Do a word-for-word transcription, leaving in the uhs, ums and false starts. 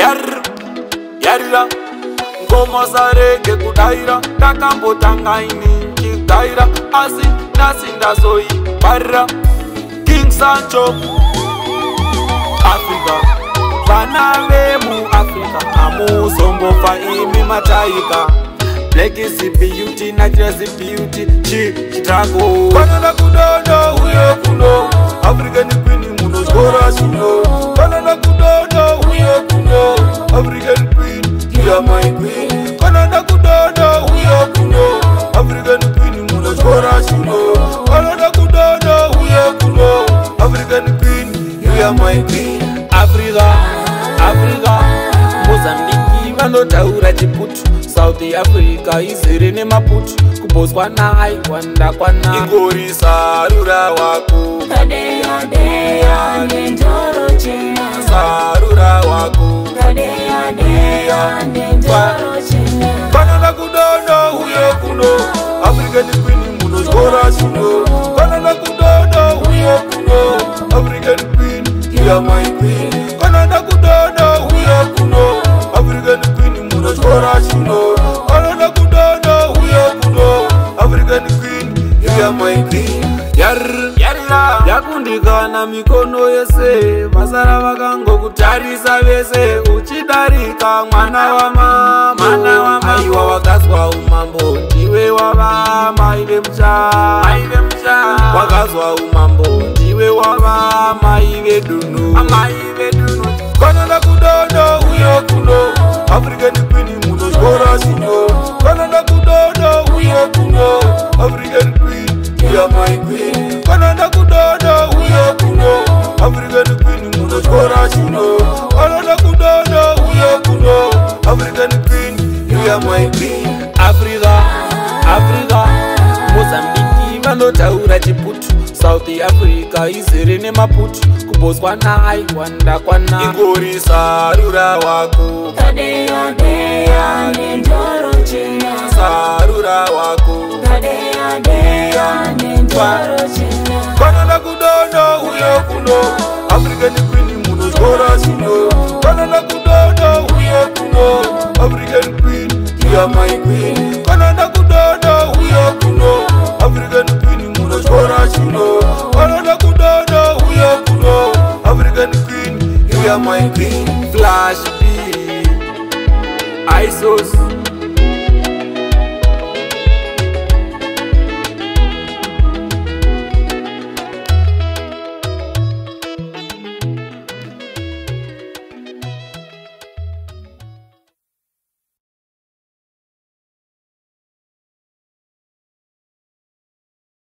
Yar, yarira ngoma zarege kudaira takambotanga ini chidaira asi nasi ndazoiparira King Sancho Africa vana vemu Africa amuzombofa imi mataika Black is the beauty, natural is the beauty Chi, Chicago Banana kudono, uye kuno African queen, muno skora shuno Banana kudono, uye kuno African queen, you are my queen Banana kudono, uye kuno African queen, muno skora shuno Banana kudono, uye kuno African queen, you are my queen Africa, Africa Mozambique, vanotaura chiputu South Africa izere nemaputu kuboswana aiwanda kwana ingori sarura wako kadeya deya nendoro chena sarura wako kadeya deya nendoro chena banana kudono uye kuno African queen muno skora shuno banana kudono uye kuno African queen you are my queen banana kudono uye kuno African queen muno skora shuno banana kudono uye kuno African queen you are my queen yar yarira yakundikana mikono yese masara vakangokutarisa vese uchidarika mwana wa mama mwana wa maiwa wakazwa umambo ndiwe wava mai vemusha mai vemusha wakazwa umambo ndiwe wava mai vedunu mai vedunu banana kudono uye kuno African queen muno skora shuno banana kudono uye kuno African queen you are my queen banana kudono uye kuno African queen muno skora shuno banana kudono uye kuno African queen you are my queen Africa Africa Mozambique vanotaura chiputu South Africa izere nemaputu kuboswana aiwanda kwana ingori sarura wako kadeya deya nendoro chena sarura wako kadeya deya nendoro chena banana kudono uye kuno African queen muno skora shuno banana kudono uye kuno African queen you are my queen banana kudono uye kuno African queen muno skora shuno banana kudono uye kuno African queen you are my queen Flash B Isos